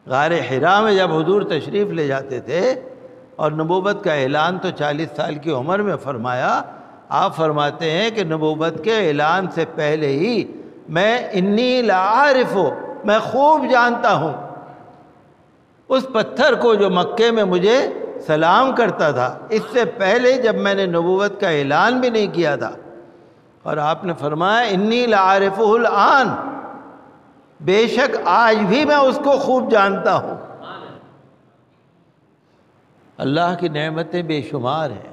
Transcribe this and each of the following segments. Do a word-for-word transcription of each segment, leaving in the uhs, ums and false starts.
غار حرا میں جب حضور تشریف لے جاتے تھے اور نبوت کا اعلان تو چالیس سال کی عمر میں فرمایا، آپ فرماتے ہیں کہ نبوت کے اعلان سے پہلے ہی میں انی لعارف، میں خوب جانتا ہوں اس پتھر کو جو مکے میں مجھے سلام کرتا تھا، اس سے پہلے جب میں نے نبوت کا اعلان بھی نہیں کیا تھا۔ اور آپ نے فرمایا انی لعارفہ الآن، بے شک آج بھی میں اس کو خوب جانتا ہوں۔ اللہ کی نعمتیں بے شمار ہیں،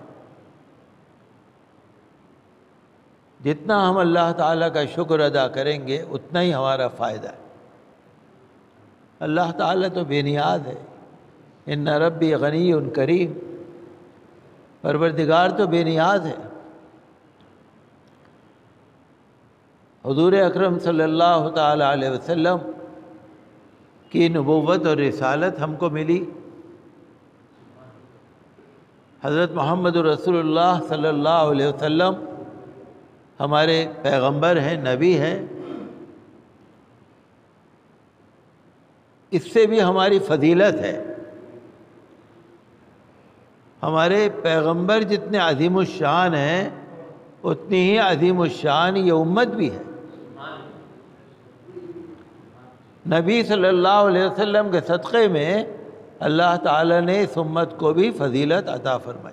جتنا ہم اللہ تعالیٰ کا شکر ادا کریں گے اتنا ہی ہمارا فائدہ ہے۔ اللہ تعالیٰ تو بے نیاز ہے، ان ربی غنی کریم، پروردگار تو بے نیاز ہے۔ حضور اکرم صلی اللہ تعالیٰ علیہ وسلم کی نبوت اور رسالت ہم کو ملی، حضرت محمد رسول اللہ صلی اللہ علیہ وسلم ہمارے پیغمبر ہیں، نبی ہیں۔ اس سے بھی ہماری فضیلت ہے، ہمارے پیغمبر جتنے عظیم الشان ہیں اتنی ہی عظیم الشان یہ امت بھی ہے۔ نبی صلی اللہ علیہ وسلم کے صدقے میں اللہ تعالیٰ نے اس امت کو بھی فضیلت عطا فرمائی۔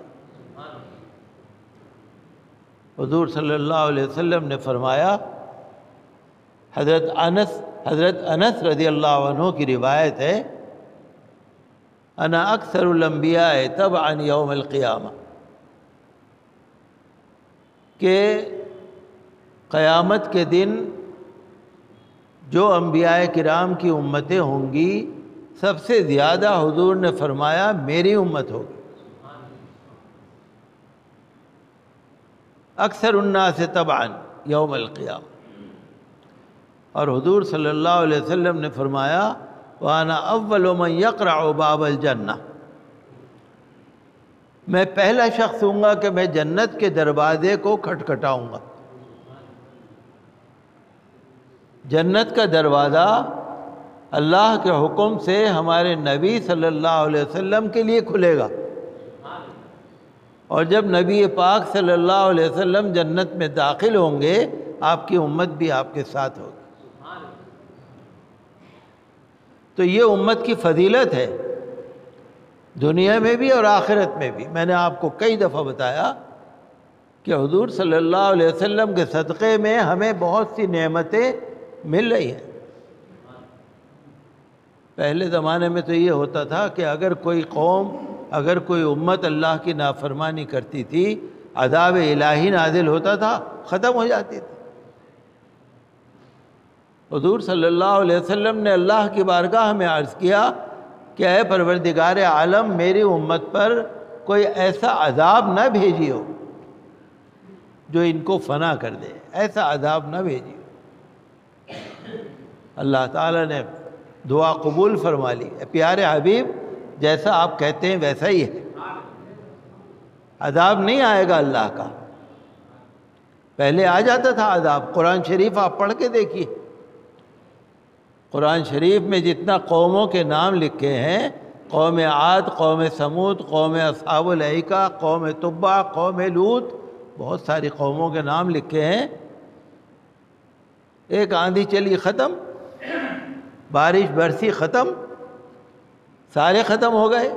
حضور صلی اللہ علیہ وسلم نے فرمایا، حضرت انس حضرت انس رضی اللہ عنہ کی روایت ہے، انا اکثر الانبیاء تبعا یوم القیامہ، کہ قیامت کے دن جو انبیاء کرام کی امتیں ہوں گی سب سے زیادہ حضور نے فرمایا میری امت ہوگی۔ اکثر الناس تبعا یوم القیامہ، اور حضور صلی اللہ علیہ وسلم نے فرمایا وَأَنَا أَوَّلُ مَنْ يَقْرَعُ بَابَ الْجَنَّةِ، میں پہلا شخص ہوں گا کہ میں جنت کے دروازے کو کھٹکھٹاؤں گا۔ جنت کا دروازہ اللہ کے حکم سے ہمارے نبی صلی اللہ علیہ وسلم کے لیے کھلے گا، اور جب نبی پاک صلی اللہ علیہ وسلم جنت میں داخل ہوں گے آپ کی امت بھی آپ کے ساتھ ہوگی۔ تو یہ امت کی فضیلت ہے، دنیا میں بھی اور آخرت میں بھی۔ میں نے آپ کو کئی دفعہ بتایا کہ حضور صلی اللہ علیہ وسلم کے صدقے میں ہمیں بہت سی نعمتیں مل رہی ہیں۔ پہلے زمانے میں تو یہ ہوتا تھا کہ اگر کوئی قوم، اگر کوئی امت اللہ کی نافرمانی کرتی تھی، عذاب الہی نازل ہوتا تھا، ختم ہو جاتی تھی۔ حضور صلی اللہ علیہ وسلم نے اللہ کی بارگاہ میں عرض کیا کہ اے پروردگار عالم، میری امت پر کوئی ایسا عذاب نہ بھیجیو جو ان کو فنا کر دے، ایسا عذاب نہ بھیجیو۔ اللہ تعالیٰ نے دعا قبول فرما لی۔ پیارے حبیب، جیسا آپ کہتے ہیں ویسا ہی ہے، عذاب نہیں آئے گا اللہ کا۔ پہلے آ جاتا تھا عذاب، قرآن شریف آپ پڑھ کے دیکھیے، قرآن شریف میں جتنا قوموں کے نام لکھے ہیں، قوم عاد، قوم سمود، قوم اصحاب الایکہ، قوم تبع، قوم لوط، بہت ساری قوموں کے نام لکھے ہیں۔ ایک آندھی چلی ختم، بارش برسی ختم، سارے ختم ہو گئے۔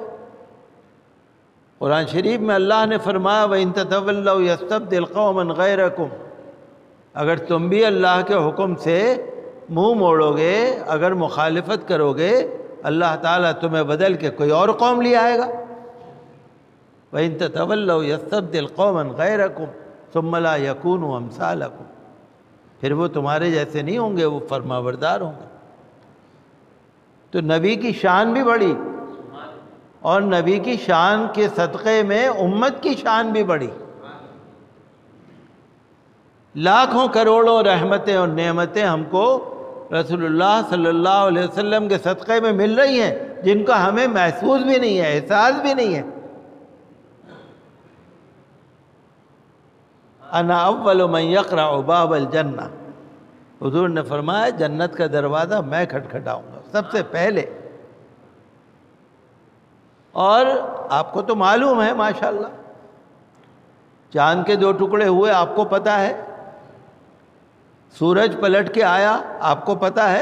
قرآن شریف میں اللہ نے فرمایا وَإِن تَتَوَلَّوْا يَسْتَبْدِلْ قَوْمًا غَيْرَكُمْ، اگر تم بھی اللہ کے حکم سے منہ موڑو گے، اگر مخالفت کرو گے، اللہ تعالیٰ تمہیں بدل کے کوئی اور قوم لے آئے گا۔ وَإِن تَتَوَلَّوْا يَسْتَبْدِلْ قَوْمًا غَيْرَكُمْ ثُمَّ لَا يَكُونُوا أَمْثَالَكُمْ، پھر وہ تمہارے جیسے نہیں ہوں گے، وہ فرمانبردار ہوں گے۔ تو نبی کی شان بھی بڑی، اور نبی کی شان کے صدقے میں امت کی شان بھی بڑی۔ لاکھوں کروڑوں رحمتیں اور نعمتیں ہم کو رسول اللہ صلی اللہ علیہ وسلم کے صدقے میں مل رہی ہیں، جن کا ہمیں محسوس بھی نہیں ہے، احساس بھی نہیں ہے۔ انا اول من یقرع باب الجنہ، حضور نے فرمایا جنت کا دروازہ میں کھٹکھٹاؤں گا سب سے پہلے۔ اور آپ کو تو معلوم ہے ماشاءاللہ، چاند کے دو ٹکڑے ہوئے آپ کو پتہ ہے، سورج پلٹ کے آیا آپ کو پتہ ہے،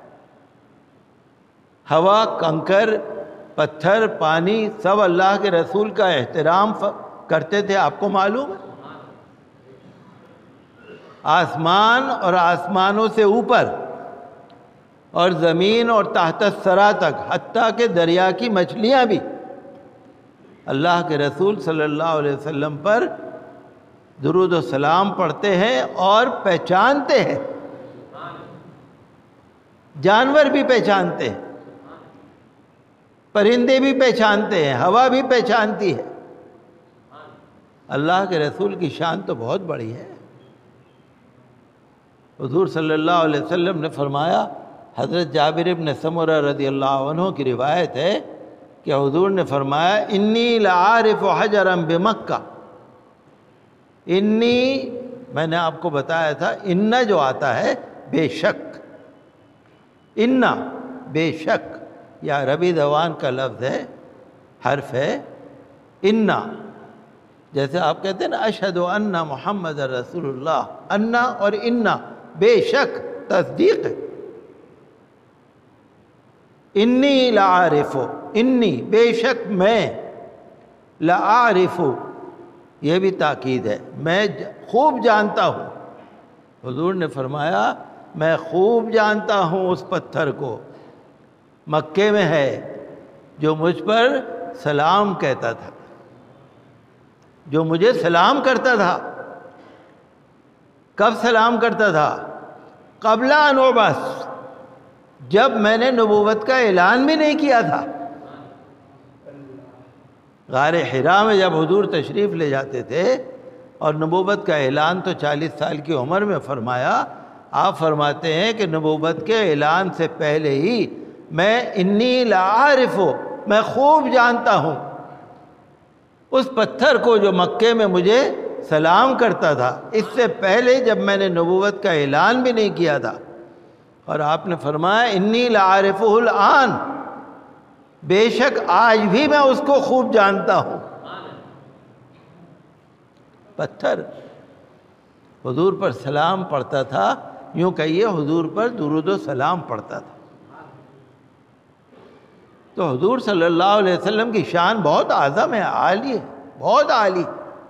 ہوا، کنکر، پتھر، پانی سب اللہ کے رسول کا احترام کرتے تھے، آپ کو معلوم ہے۔ آسمان اور آسمانوں سے اوپر اور زمین اور تحت الثری تک، حتیٰ کہ دریا کی مچھلیاں بھی اللہ کے رسول صلی اللہ علیہ وسلم پر درود و سلام پڑھتے ہیں اور پہچانتے ہیں، جانور بھی پہچانتے ہیں، پرندے بھی پہچانتے ہیں، ہوا بھی پہچانتی ہے۔ اللہ کے رسول کی شان تو بہت بڑی ہے۔ حضور صلی اللہ علیہ وسلم نے فرمایا، حضرت جابر ابن سمرہ رضی اللہ عنہ کی روایت ہے کہ حضور نے فرمایا، انی لعارف حجرا بمکہ، انی، میں نے آپ کو بتایا تھا ان جو آتا ہے بے شک، ان بے شک، یا عربی زبان کا لفظ ہے، حرف ہے ان، جیسے آپ کہتے ہیں نا اشہد ان محمد رسول اللہ، ان اور ان بے شک تصدیق ہے۔ انی لعارف، انی بے شک میں، لعارف یہ بھی تاکید ہے، میں خوب جانتا ہوں۔ حضور نے فرمایا میں خوب جانتا ہوں اس پتھر کو، مکے میں ہے، جو مجھ پر سلام کہتا تھا، جو مجھے سلام کرتا تھا۔ کب سلام کرتا تھا؟ قبل ان ابعث، جب میں نے نبوت کا اعلان بھی نہیں کیا تھا۔ غار حرا میں جب حضور تشریف لے جاتے تھے اور نبوت کا اعلان تو چالیس سال کی عمر میں فرمایا، آپ فرماتے ہیں کہ نبوت کے اعلان سے پہلے ہی میں انی لعارف، میں خوب جانتا ہوں اس پتھر کو جو مکے میں مجھے سلام کرتا تھا، اس سے پہلے جب میں نے نبوت کا اعلان بھی نہیں کیا تھا۔ اور آپ نے فرمایا انی لعارفہ الآن، بے شک آج بھی میں اس کو خوب جانتا ہوں۔ پتھر حضور پر سلام پڑھتا تھا، یوں کہیے حضور پر درود و سلام پڑھتا تھا۔ تو حضور صلی اللہ علیہ وسلم کی شان بہت اعظم ہے، عالی ہے، بہت عالی۔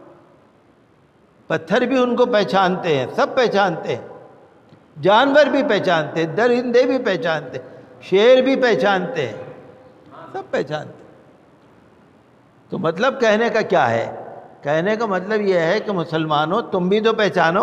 پتھر بھی ان کو پہچانتے ہیں، سب پہچانتے ہیں، جانور بھی پہچانتے ہیں، درندے بھی پہچانتے ہیں، شیر بھی پہچانتے ہیں، سب پہچانتے ہیں۔ تو مطلب کہنے کا کیا ہے؟ کہنے کا مطلب یہ ہے کہ مسلمانوں تم بھی تو پہچانو،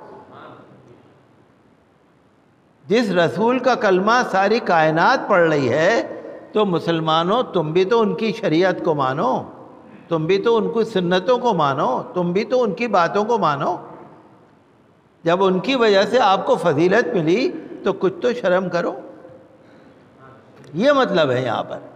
جس رسول کا کلمہ ساری کائنات پڑھ رہی ہے، تو مسلمانوں تم بھی تو ان کی شریعت کو مانو، تم بھی تو ان کی سنتوں کو مانو، تم بھی تو ان کی باتوں کو مانو۔ جب ان کی وجہ سے آپ کو فضیلت ملی تو کچھ تو شرم کرو، یہ مطلب ہے یہاں پر۔